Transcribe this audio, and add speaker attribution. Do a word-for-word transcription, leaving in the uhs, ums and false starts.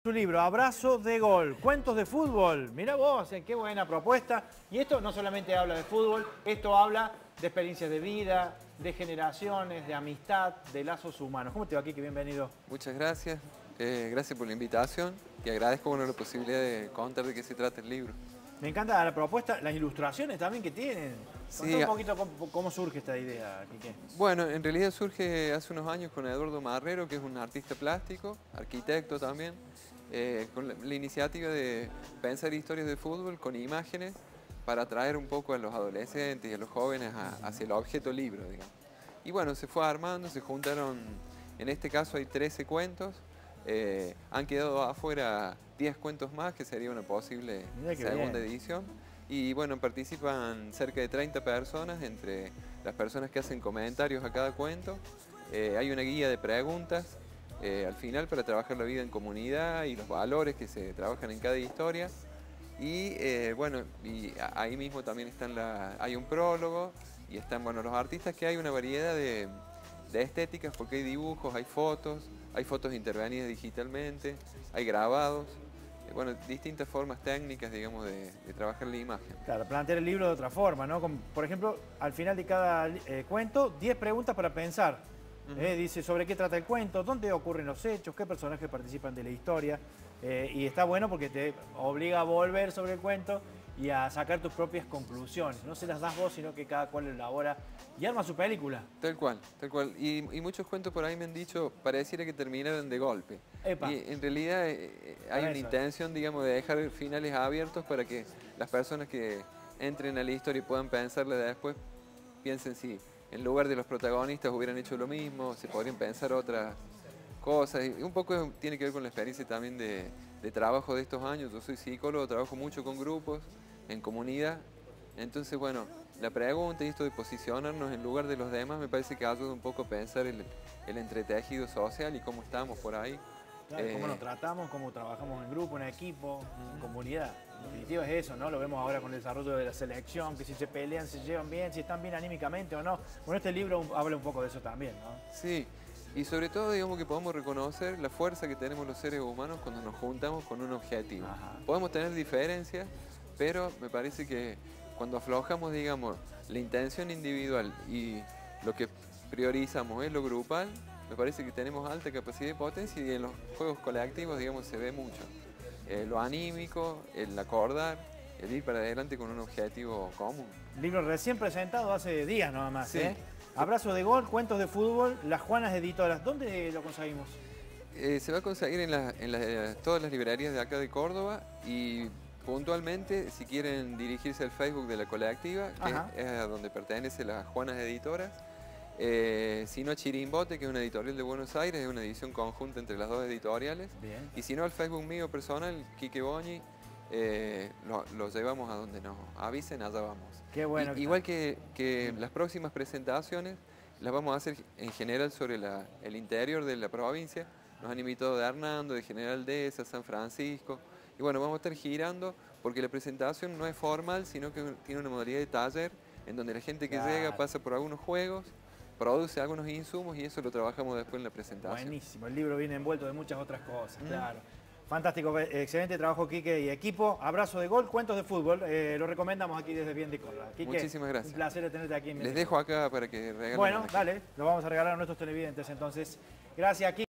Speaker 1: Tu libro, Abrazo de Gol, cuentos de fútbol. Mirá vos, eh, qué buena propuesta. Y esto no solamente habla de fútbol, esto habla de experiencias de vida, de generaciones, de amistad, de lazos humanos. ¿Cómo te va, Kike? Bienvenido.
Speaker 2: Muchas gracias. Eh, gracias por la invitación y agradezco bueno, la posibilidad de contar de qué se trata el libro.
Speaker 1: Me encanta la propuesta, las ilustraciones también que tienen. Contá
Speaker 2: Sí,
Speaker 1: un poquito cómo, cómo surge esta idea, Kike.
Speaker 2: Bueno, en realidad surge hace unos años con Eduardo Marrero, que es un artista plástico, arquitecto también, eh, con la, la iniciativa de pensar historias de fútbol con imágenes para atraer un poco a los adolescentes y a los jóvenes a, hacia el objeto libro, digamos. Y bueno, se fue armando, se juntaron, en este caso hay trece cuentos, eh, han quedado afuera diez cuentos más, que sería una posible segunda
Speaker 1: bien.
Speaker 2: edición. Y bueno, participan cerca de treinta personas, entre las personas que hacen comentarios a cada cuento. Eh, hay una guía de preguntas eh, al final para trabajar la vida en comunidad y los valores que se trabajan en cada historia. Y eh, bueno, y ahí mismo también están la, hay un prólogo y están bueno, los artistas, que hay una variedad de, de estéticas, porque hay dibujos, hay fotos, hay fotos intervenidas digitalmente, hay grabados. Bueno, distintas formas técnicas, digamos, de, de trabajar la imagen.
Speaker 1: Claro, plantear el libro de otra forma, ¿no? Como, por ejemplo, al final de cada eh, cuento, diez preguntas para pensar. Uh-huh. eh, dice sobre qué trata el cuento, dónde ocurren los hechos, qué personajes participan de la historia. Eh, y está bueno porque te obliga a volver sobre el cuento y a sacar tus propias conclusiones. No se las das vos, sino que cada cual lo elabora y arma su película.
Speaker 2: Tal cual, tal cual. Y, y muchos cuentos por ahí me han dicho, pareciera que terminaran de golpe.
Speaker 1: Epa.
Speaker 2: Y en realidad eh, hay una intención, digamos, de dejar finales abiertos para que las personas que entren a la historia y puedan pensarla después, piensen si en lugar de los protagonistas hubieran hecho lo mismo, se podrían pensar otras cosas. Y un poco tiene que ver con la experiencia también de, de trabajo de estos años. Yo soy psicólogo, trabajo mucho con grupos, en comunidad. Entonces, bueno, la pregunta y esto de posicionarnos en lugar de los demás me parece que ayuda un poco a pensar el, el entretejido social y cómo estamos por ahí.
Speaker 1: Claro,
Speaker 2: eh,
Speaker 1: cómo nos tratamos, cómo trabajamos en grupo, en equipo, en comunidad. En definitiva es eso, ¿no? Lo vemos ahora con el desarrollo de la selección, que si se pelean, se llevan bien, si están bien anímicamente o no. Bueno, este libro habla un poco de eso también, ¿no?
Speaker 2: Sí, y sobre todo, digamos, que podemos reconocer la fuerza que tenemos los seres humanos cuando nos juntamos con un objetivo. Ajá. Podemos tener diferencias, pero me parece que cuando aflojamos, digamos, la intención individual y lo que priorizamos es lo grupal, me parece que tenemos alta capacidad de potencia, y en los juegos colectivos, digamos, se ve mucho. Eh, lo anímico, el acordar, el ir para adelante con un objetivo común.
Speaker 1: Libro recién presentado hace días nada más,
Speaker 2: Sí.
Speaker 1: ¿eh? Abrazo de Gol, cuentos de fútbol, Las Juanas Editoras. ¿Dónde lo conseguimos?
Speaker 2: Eh, se va a conseguir en, la, en la, todas las librerías de acá de Córdoba, y puntualmente, si quieren dirigirse al Facebook de la colectiva, que Ajá. es a donde pertenece Las Juanas Editoras, eh, si no, Chirimbote, que es una editorial de Buenos Aires, es una edición conjunta entre las dos editoriales. Bien. Y si no, al Facebook mío personal, Kike Boñi, eh, lo, lo llevamos a donde nos avisen, allá vamos.
Speaker 1: Qué bueno.
Speaker 2: Y, igual que, que las próximas presentaciones las vamos a hacer en general sobre la, el interior de la provincia. Nos han invitado de Hernando, de General Dehesa, San Francisco. Y bueno, vamos a estar girando porque la presentación no es formal, sino que tiene una modalidad de taller en donde la gente que claro. llega pasa por algunos juegos, produce algunos insumos y eso lo trabajamos después en la presentación.
Speaker 1: Buenísimo, el libro viene envuelto de muchas otras cosas, mm. claro. Fantástico, excelente trabajo, Kike y equipo. Abrazo de Gol, cuentos de fútbol. Eh, lo recomendamos aquí desde Bien de Córdoba. Kike,
Speaker 2: muchísimas gracias.
Speaker 1: Un placer tenerte aquí en
Speaker 2: Les dejo acá para que regalen.
Speaker 1: Bueno, dale, lo vamos a regalar a nuestros televidentes entonces. Gracias, Kike.